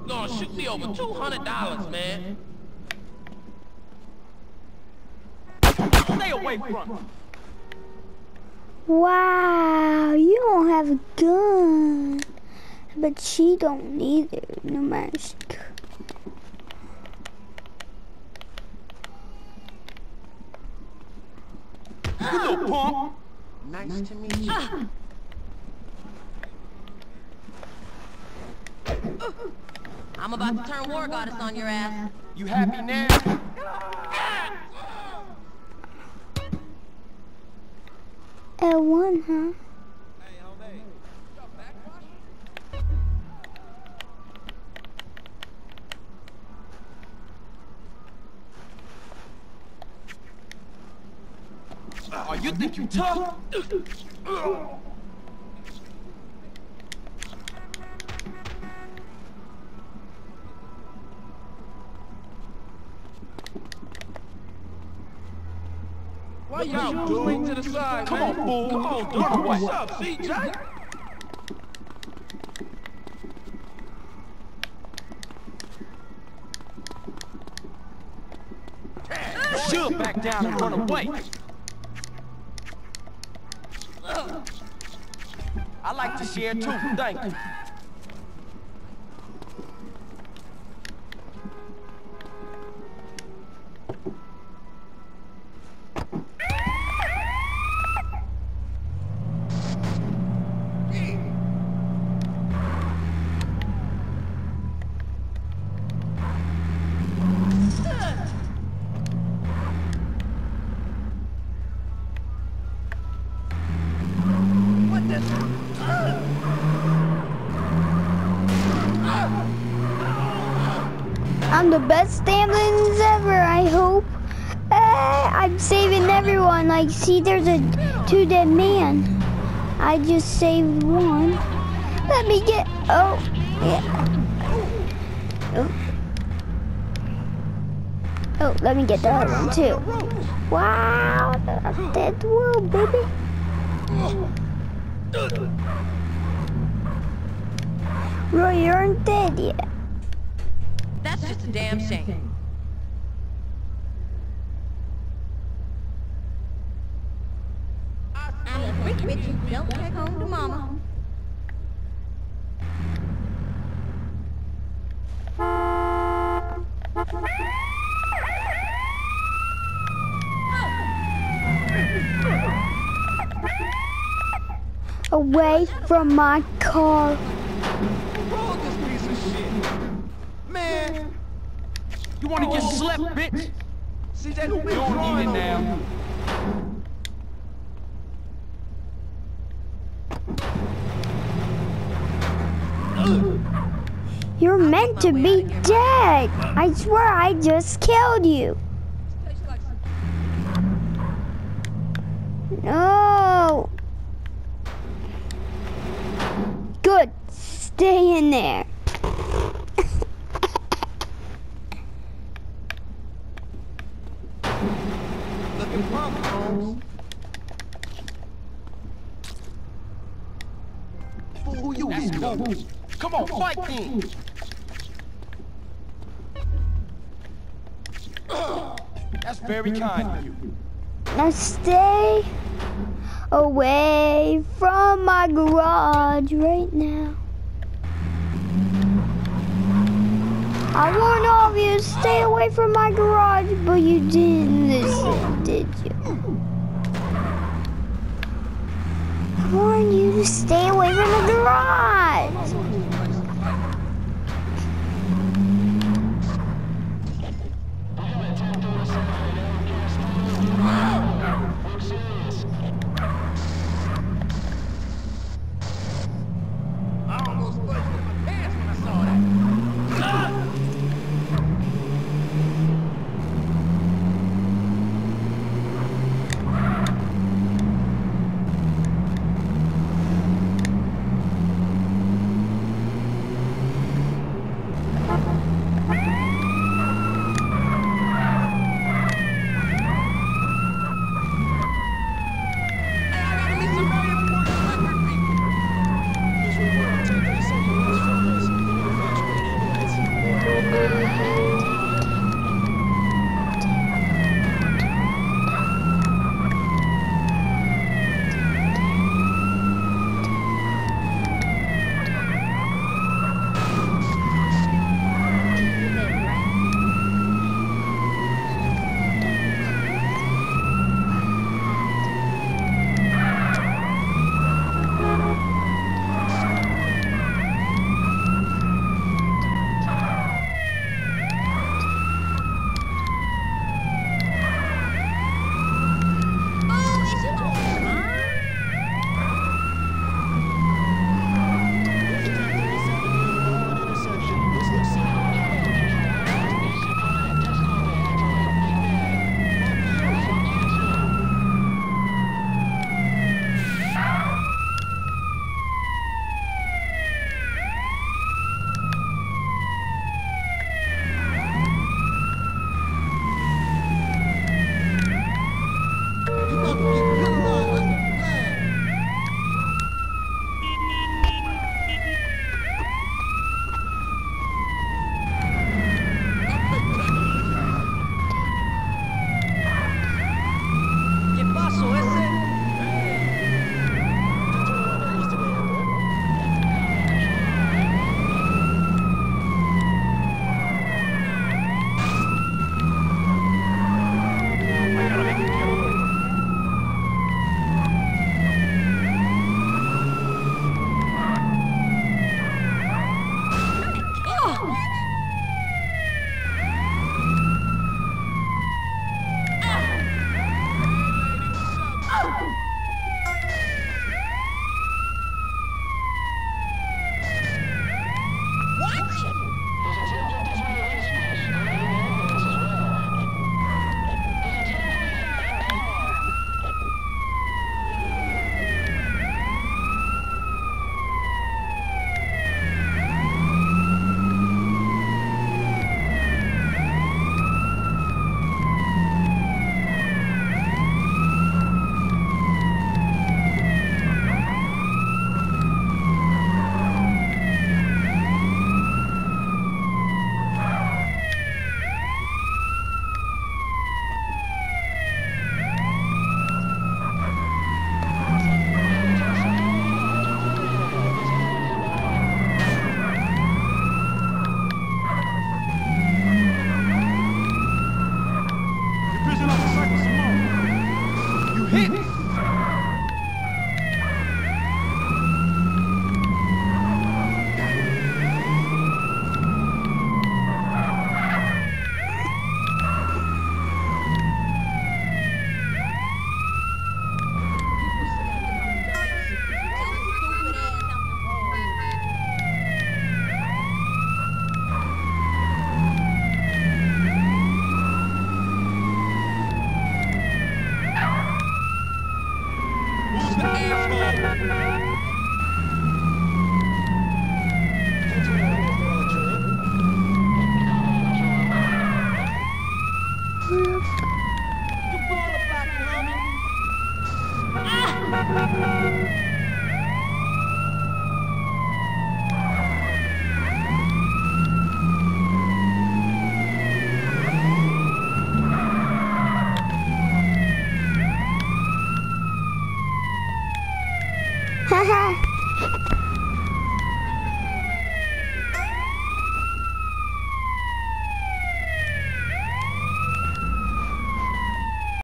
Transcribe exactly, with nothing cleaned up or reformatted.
Gonna shoot me over two hundred dollars, man. Stay away from me. Wow, you don't have a gun. But she don't either, no matter. You little punk. Nice to meet you. I'm about to turn war goddess on your ass. You happy now? L one, huh? Oh, you think you tough? Why you out, dude? To the side, come on, fool. Come on, dude. What's up, C J? You should back down and run away. I like to share too. Thank you. I'm the best ambulance ever, I hope. Uh, I'm saving everyone. Like, see, there's a two dead man. I just saved one. Let me get, oh, yeah. Oh, oh let me get the other one too. Wow, a dead world, baby. Roy, you aren't dead yet. That's just a damn shame. I'm a freak bitch you don't take home to mama. Away from my car. Roll this piece of shit. Man, you wanna get slept, bitch? C J, who been drawing it now? You're meant to be dead. I swear I just killed you. No. Good. Stay in there. Looking plump, Holmes. Fool, who you is, cool. Come on, fight then. That's very kind of you. Now stay away from my garage right now. I warned all of you to stay away from my garage, but you didn't listen, did you? I warned you to stay away from the garage. Haha.